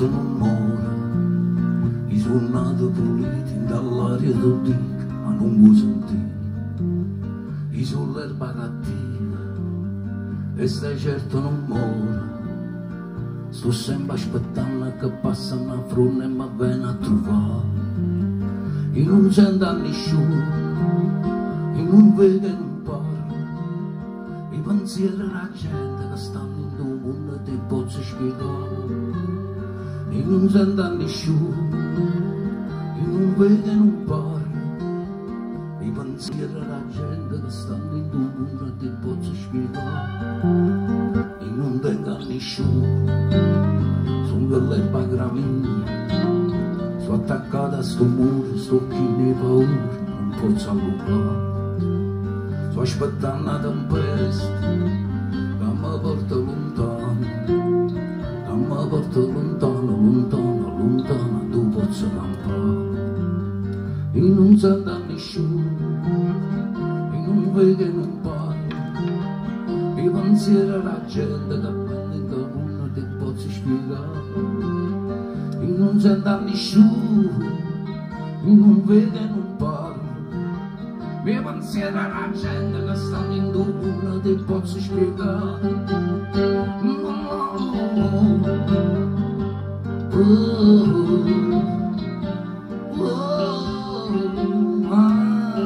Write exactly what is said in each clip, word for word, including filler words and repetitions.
deserto non muore, i suonati puliti dall'aria del dico, ma non può sentire, i sull'erba cattiva, e stai certo non muore. Sto sempre aspettando che passa una frutta e mi viene a trovare. E non sento nessuno, e non vedo e non parlo. I pensieri della gente che stanno in tuo mondo ti posso spiegare. E non sento nessuno, e non vedo e non parlo. I pensieri della gente che stanno in tuo mondo ti posso spiegare. E non tengo nessuno, sono dell'erba gramigna, sto attaccata a sto muro, sto pieno di paura, non posso allungare. Sto aspettando la tempesta che mi porta lontano, che mi porta lontano, lontano, lontano, tu posso campare. E non sento nessuno, e non vedo e non parlo. I pensieri della gente che prende in comune ti posso spiegare. E non sento nessuno, e non vedo e non parlo. I pensieri della gente che stanno in comune ti posso spiegare. No, oh, oh, ah.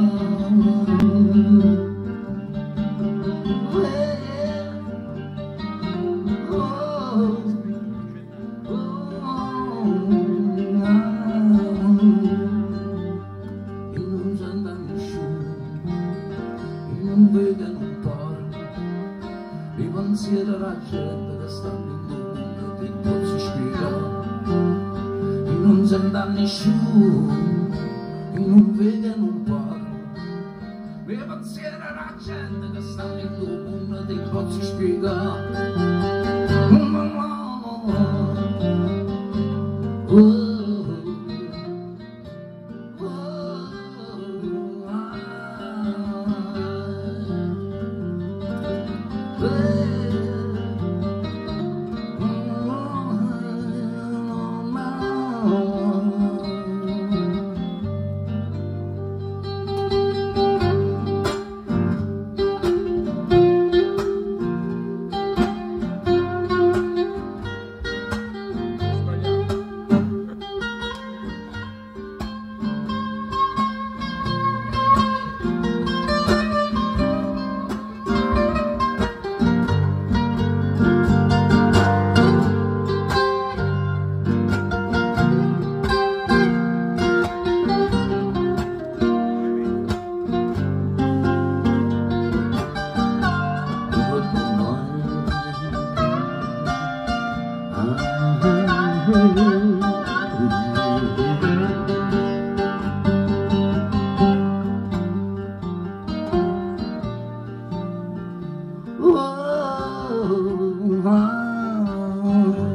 Non vedo e non parlo, i pensieri della gente che stanno in mondo ti posso spiegare. E non sento nessuno, e non vedo e non parlo, i pensieri della gente che stanno in mondo ti posso spiegare. Oh, oh.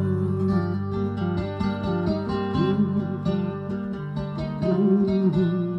Oh,